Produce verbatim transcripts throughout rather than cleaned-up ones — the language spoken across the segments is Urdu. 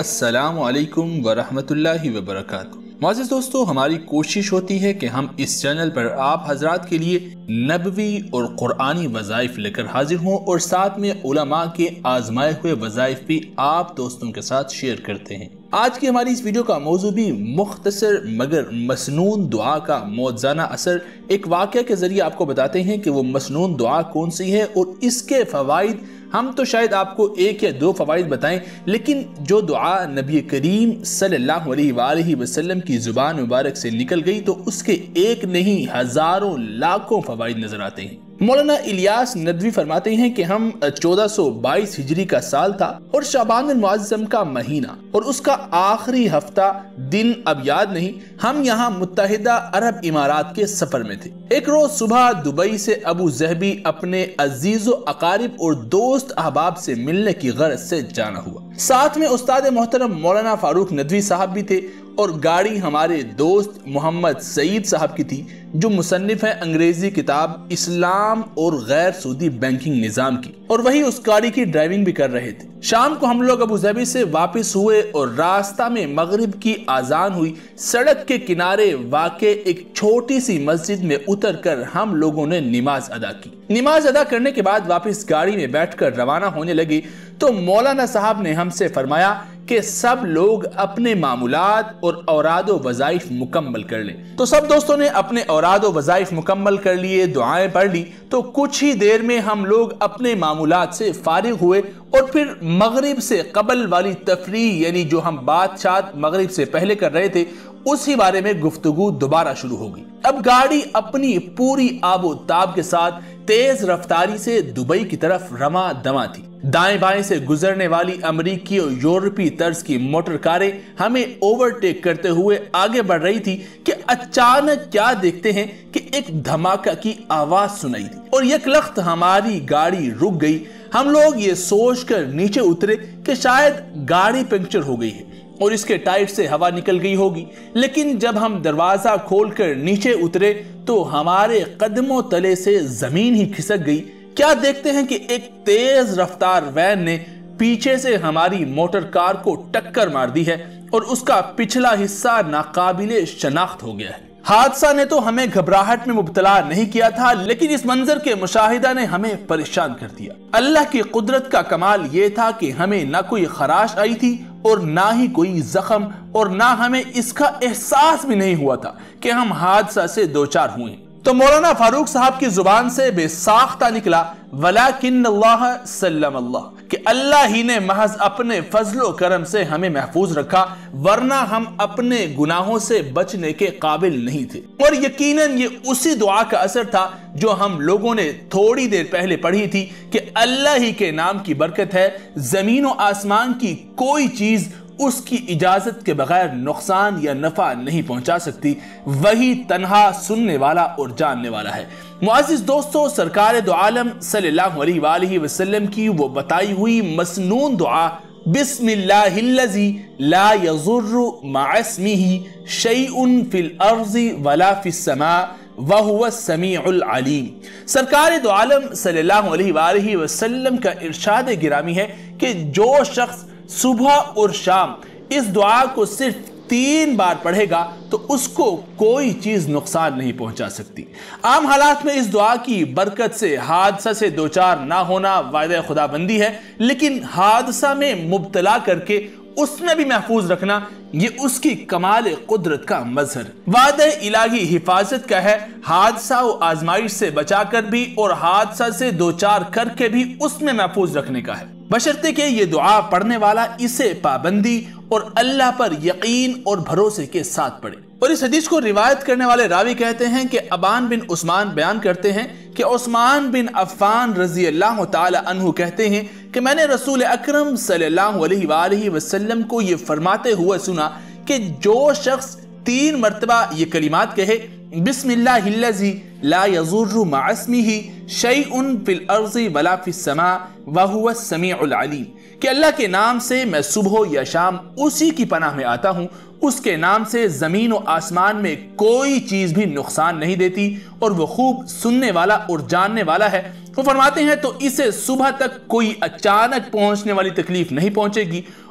السلام علیکم ورحمۃ اللہ وبرکاتہ۔ معزز دوستو، ہماری کوشش ہوتی ہے کہ ہم اس چینل پر آپ حضرات کے لیے نبوی اور قرآنی وظائف لے کر حاضر ہوں اور ساتھ میں علماء کے آزمائے ہوئے وظائف بھی آپ دوستوں کے ساتھ شیئر کرتے ہیں۔ آج کی ہماری اس ویڈیو کا موضوع بھی مختصر مگر مسنون دعا کا موزانہ اثر ایک واقعہ کے ذریعے آپ کو بتاتے ہیں کہ وہ مسنون دعا کون سی ہے اور اس کے فوائد ہم تو شاید آپ کو ایک یا دو فوائد بتائیں، لیکن جو دعا نبی کریم صلی اللہ علیہ وآلہ وسلم کی زبان مبارک سے نکل گئی تو اس کے ایک نہیں ہزاروں لاکھوں فوائد نظر آتے ہیں۔ مولانا الیاس ندوی فرماتے ہیں کہ ہم چودہ سو بائیس ہجری کا سال تھا اور شعبان المعظم کا مہینہ اور اس کا آخری ہفتہ دن اب یاد نہیں، ہم یہاں متحدہ عرب امارات کے سفر میں تھے۔ ایک روز صبح دبئی سے ابو ظہبی اپنے عزیز و اقارب اور دوست احباب سے ملنے کی غرض سے جانا ہوا۔ ساتھ میں استاد محترم مولانا فاروق ندوی صاحب بھی تھے اور گاڑی ہمارے دوست محمد سعید صاحب کی تھی جو مصنف ہے انگریزی کتاب اسلام اور غیر سودی بینکنگ نظام کی، اور وہی اس گاڑی کی ڈرائیونگ بھی کر رہے تھے۔ شام کو ہم لوگ ابو ظہبی سے واپس ہوئے اور راستہ میں مغرب کی اذان ہوئی۔ سڑک کے کنارے واقع ایک چھوٹی سی مسجد میں اتر کر ہم لوگوں نے نماز ادا کی۔ نماز ادا کرنے کے بعد واپس گاڑی میں بیٹھ کر روانہ ہونے لگے تو مولانا صاحب نے ہم سے فرمایا کہ سب لوگ اپنے معمولات اور اوراد و وظائف مکمل کر لیں۔ تو سب دوستوں نے اپنے اوراد و وظائف مکمل کر لیے، دعائیں پڑھ لی، تو کچھ ہی دیر میں ہم لوگ اپنے معمولات سے فارغ ہوئے اور پھر مغرب سے قبل والی تفریح یعنی جو ہم بات چات مغرب سے پہلے کر رہے تھے اسی بارے میں گفتگو دوبارہ شروع ہو گئی۔ اب گاڑی اپنی پوری آب و تاب کے ساتھ تیز رفتاری سے دبئی کی طرف رواں دواں تھی۔ دائیں بائیں سے گزرنے والی امریکی اور یورپی طرز کی موٹر کاریں ہمیں اوورٹیک کرتے ہوئے آگے بڑھ رہی تھی کہ اچانک کیا دیکھتے ہیں کہ ایک دھماکہ کی آواز سنائی دی اور یک لخت ہماری گاڑی رک گئی۔ ہم لوگ یہ سوچ کر نیچے اترے کہ شاید گاڑی پنکچر ہو گئی ہے اور اس کے ٹائر سے ہوا نکل گئی ہوگی، لیکن جب ہم دروازہ کھول کر نیچے اترے تو ہمارے قدموں تلے سے زمین ہی کھسک گئی۔ کیا دیکھتے ہیں کہ ایک تیز رفتار وین نے پیچھے سے ہماری موٹر کار کو ٹکر مار دی ہے اور اس کا پچھلا حصہ ناقابل شناخت ہو گیا ہے۔ حادثہ نے تو ہمیں گھبراہٹ میں مبتلا نہیں کیا تھا، لیکن اس منظر کے مشاہدہ نے ہمیں پریشان کر دیا۔ اللہ کی قدرت کا کمال یہ تھا کہ ہمیں نہ کوئی خراش آئی تھی اور نہ ہی کوئی زخم، اور نہ ہمیں اس کا احساس بھی نہیں ہوا تھا کہ ہم حادثہ سے دوچار ہوئے۔ تو مولانا فاروق صاحب کی زبان سے بے ساختہ نکلا وَلَكِنَّ اللَّهَ سَلَّمَ اللَّهُ، کہ اللہ ہی نے محض اپنے فضل و کرم سے ہمیں محفوظ رکھا، ورنہ ہم اپنے گناہوں سے بچنے کے قابل نہیں تھے۔ اور یقیناً یہ اسی دعا کا اثر تھا جو ہم لوگوں نے تھوڑی دیر پہلے پڑھی تھی کہ اللہ ہی کے نام کی برکت ہے، زمین و آسمان کی کوئی چیز اس کی اجازت کے بغیر نقصان یا نفع نہیں پہنچا سکتی، وہی تنہا سننے والا اور جاننے والا ہے۔ معزز دوستو، سرکار دو عالم صلی اللہ علیہ وآلہ وسلم کی وہ بتائی ہوئی مسنون دعا بسم اللہ الذی لا یضر مع اسمہ شیء فی الارض ولا فی السماء وَهُوَ السَّمِيعُ الْعَلِيمُ، سرکار دو عالم صلی اللہ علیہ وآلہ وسلم کا ارشاد گرامی ہے کہ جو شخص صبح اور شام اس دعا کو صرف تین بار پڑھے گا تو اس کو کوئی چیز نقصان نہیں پہنچا سکتی۔ عام حالات میں اس دعا کی برکت سے حادثہ سے دوچار نہ ہونا وعدہ خدا بندی ہے، لیکن حادثہ میں مبتلا کر کے اس میں بھی محفوظ رکھنا یہ اس کی کمال قدرت کا مظہر، وعدہ الہی حفاظت کا ہے، حادثہ و آزمائش سے بچا کر بھی اور حادثہ سے دوچار کر کے بھی اس میں محفوظ رکھنے کا ہے، بشرطے کہ یہ دعا پڑھنے والا اسے پابندی اور اللہ پر یقین اور بھروسے کے ساتھ پڑھے۔ اور اس حدیث کو روایت کرنے والے راوی کہتے ہیں کہ ابان بن عثمان بیان کرتے ہیں کہ عثمان بن عفان رضی اللہ تعالی عنہ کہتے ہیں کہ میں نے رسول اکرم صلی اللہ علیہ وآلہ وسلم کو یہ فرماتے ہوئے سنا کہ جو شخص تین مرتبہ یہ کلمات کہے بسم اللہ الذی لا یضر مع اسمہ شیء فی الارض ولا فی السماء وہو السمیع العلیم، کہ اللہ کے نام سے میں صبح یا شام اسی کی پناہ میں آتا ہوں، اس کے نام سے زمین و آسمان میں کوئی چیز بھی نقصان نہیں دیتی اور وہ خوب سننے والا اور جاننے والا ہے۔ وہ فرماتے ہیں تو اسے صبح تک کوئی اچانک پہنچنے والی تکلیف نہیں پہنچے گی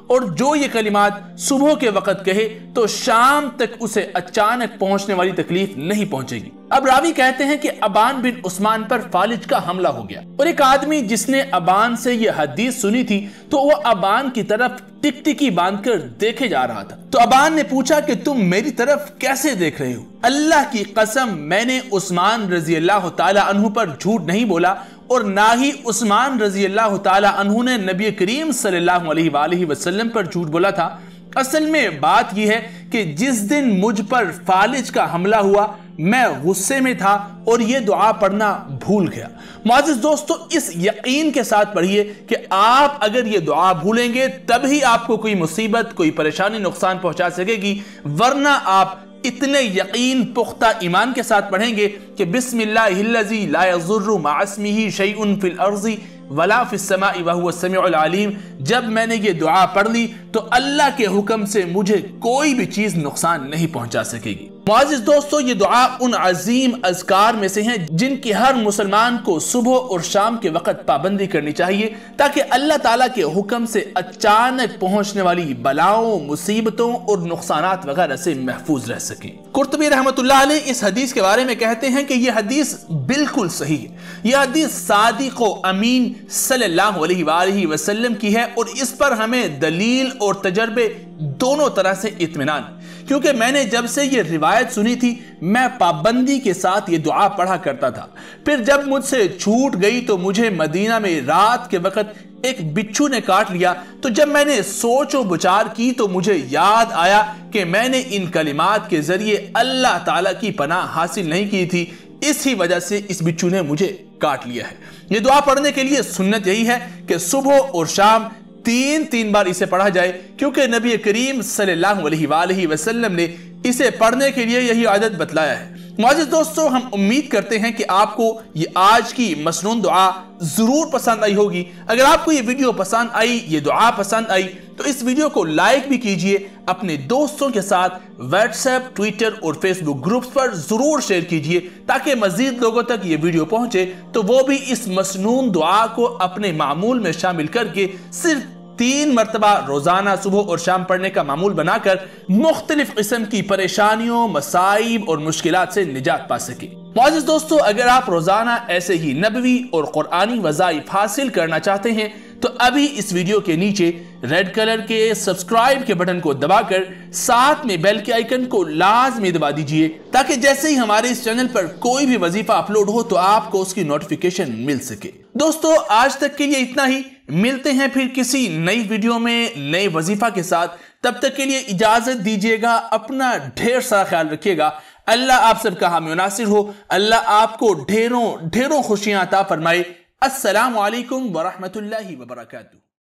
اور جو یہ کلمات صبح کے وقت کہے تو شام تک اسے اچانک پہنچنے والی تکلیف نہیں پہنچے گی۔ اب راوی کہتے ہیں کہ ابان بن عثمان پر فالج کا حملہ ہو گیا، اور ایک آدمی جس نے ابان سے یہ حدیث سنی تھی تو وہ ابان کی طرف ٹک ٹکی باندھ کر دیکھے جا رہا تھا۔ تو ابان نے پوچھا کہ تم میری طرف کیسے دیکھ رہے ہو؟ اللہ کی قسم میں نے عثمان رضی اللہ تعالی عنہ پر جھوٹ نہیں بولا، اور نہ ہی عثمان رضی اللہ تعالی عنہ نے نبی کریم صلی اللہ علیہ وآلہ وسلم پر جھوٹ بولا تھا۔ اصل میں بات یہ ہے کہ جس دن مجھ پر فالج کا حملہ ہوا میں غصے میں تھا اور یہ دعا پڑھنا بھول گیا۔ معزز دوستو، اس یقین کے ساتھ پڑھیے کہ آپ اگر یہ دعا بھولیں گے تب ہی آپ کو کوئی مصیبت، کوئی پریشانی، نقصان پہنچا سکے گی، ورنہ آپ اتنے یقین پختہ ایمان کے ساتھ پڑھیں گے کہ بسم اللہ الذی لا یضر مع اسمہ شیء فی الارض ولا فی السماء وہو السمیع العلیم، جب میں نے یہ دعا پڑھ لی تو اللہ کے حکم سے مجھے کوئی بھی چیز نقصان نہیں پہنچا سکے گی۔ معزز دوستو، یہ دعا ان عظیم اذکار میں سے ہیں جن کی ہر مسلمان کو صبح اور شام کے وقت پابندی کرنی چاہیے تاکہ اللہ تعالیٰ کے حکم سے اچانک پہنچنے والی بلاؤں، مصیبتوں اور نقصانات وغیرہ سے محفوظ رہ سکیں۔ قرطبی رحمۃ اللہ علیہ اس حدیث کے بارے میں کہتے ہیں کہ یہ حدیث بالکل صحیح ہے، یہ حدیث صادق و امین صلی اللہ علیہ وآلہ وسلم کی ہے، اور اس پر ہمیں دلیل اور تجربے دونوں طرح سے اطمینان، کیونکہ میں نے جب سے یہ روایت سنی تھی میں پابندی کے ساتھ یہ دعا پڑھا کرتا تھا۔ پھر جب مجھ سے چھوٹ گئی تو مجھے مدینہ میں رات کے وقت ایک بچھو نے کاٹ لیا، تو جب میں نے سوچ و بچار کی تو مجھے یاد آیا کہ میں نے ان کلمات کے ذریعے اللہ تعالیٰ کی پناہ حاصل نہیں کی تھی، اسی وجہ سے اس بچھو نے مجھے کاٹ لیا ہے۔ یہ دعا پڑھنے کے لیے سنت یہی ہے کہ صبح اور شام تین تین بار اسے پڑھا جائے، کیونکہ نبی کریم صلی اللہ علیہ وآلہ وسلم نے اسے پڑھنے کے لیے یہی عادت بتلایا ہے۔ معزز دوستو، ہم امید کرتے ہیں کہ آپ کو یہ آج کی مسنون دعا ضرور پسند آئی ہوگی۔ اگر آپ کو یہ ویڈیو پسند آئی، یہ دعا پسند آئی، تو اس ویڈیو کو لائک بھی کیجئے، اپنے دوستوں کے ساتھ واٹس ایپ، ٹویٹر اور فیس بک گروپس پر ضرور شیئر کیجئے تاکہ مزید لوگوں تک یہ ویڈیو پہنچے تو وہ بھی اس مسنون دعا کو اپنے معمول میں شامل کر کے صرف تین مرتبہ روزانہ صبح اور شام پڑھنے کا معمول بنا کر مختلف قسم کی پریشانیوں، مصائب اور مشکلات سے نجات پا سکے۔ معزز دوستو، اگر آپ روزانہ ایسے ہی نبوی اور قرآنی وظائف حاصل کرنا چاہتے ہیں تو ابھی اس ویڈیو کے نیچے ریڈ کلر کے سبسکرائب کے بٹن کو دبا کر ساتھ میں بیل کے آئیکن کو لازمی دبا دیجئے تاکہ جیسے ہی ہمارے اس چینل پر کوئی بھی وظیفہ اپلوڈ ہو تو آپ کو اس کی نوٹیفیکیشن مل سکے۔ دوستو، آج تک کے لیے اتنا ہی، ملتے ہیں پھر کسی نئی ویڈیو میں نئے وظیفہ کے ساتھ۔ تب تک کے لیے اجازت دیجیے گا، اپنا ڈھیر سارا خیال رکھیے گا۔ اللہ آپ سب کا حامی و ناصر ہو، اللہ آپ کو ڈھیروں ڈھیروں خوشیاں عطا فرمائے۔ السلام علیکم ورحمۃ اللہ وبرکاتہ۔